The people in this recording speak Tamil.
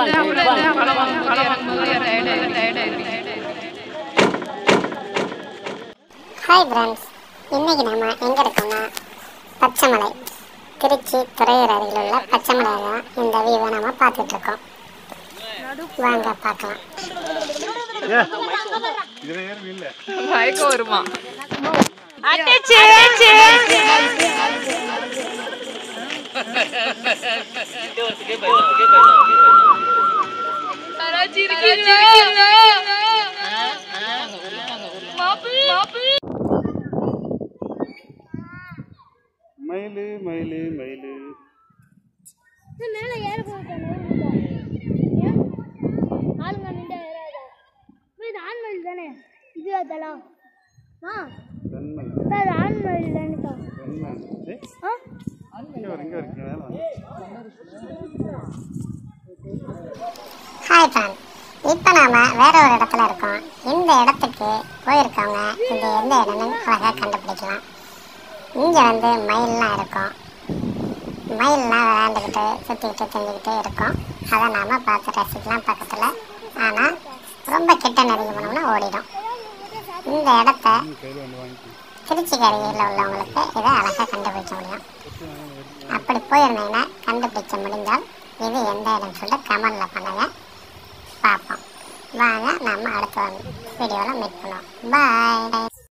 ஹாய் ஃப்ரெண்ட்ஸ், இன்னைக்கு நம்ம எங்கே இருக்கோம்னா பச்சைமலை, திருச்சி துறையூர் அருகில் உள்ள பச்சைமலை தான் இந்த வியூவை நம்ம பார்த்துட்ருக்கோம். வாங்க பார்க்கலாம். வருமா மயிலு மயிலு மயிலு மேல ஏற போட்டேன். ஆளுங்க நின்று ஏறாதா? இது ஆண்மயில் தானே? இது அதெல்லாம் ஆண்மயில் தானேக்கா? ஹாய் ஃப்ரெண்ட், இப்போ நாம் வேற ஒரு இடத்துல இருக்கோம். இந்த இடத்துக்கு போயிருக்கவங்க இது எந்த இடம்னு அழகாக கண்டுபிடிக்கலாம். இங்கே வந்து மயிலெலாம் இருக்கும். மயிலெலாம் விளையாண்டுக்கிட்டு சுற்றிக்கிட்டு செஞ்சுக்கிட்டு இருக்கும். அதை நாம் பார்த்து ரசிக்கலாம் பக்கத்தில். ஆனால் ரொம்ப கிட்ட நெருங்கி போனோம்னா ஓடிடும். இந்த இடத்த திருச்சிக்கு அருகில் உள்ளவங்களுக்கு இதை அழகாக கண்டுபிடிக்க முடியும். அப்படி போயிருந்தீங்கன்னா கண்டுபிடிக்க முடிஞ்சால் இது எந்த இடம்னு சொல்லிட்டு கமெண்டில் பண்ணுங்கள், பார்ப்போம். வாங்க நம்ம அடுத்த வீடியோவில் மீட் பண்ணுவோம். பாய்.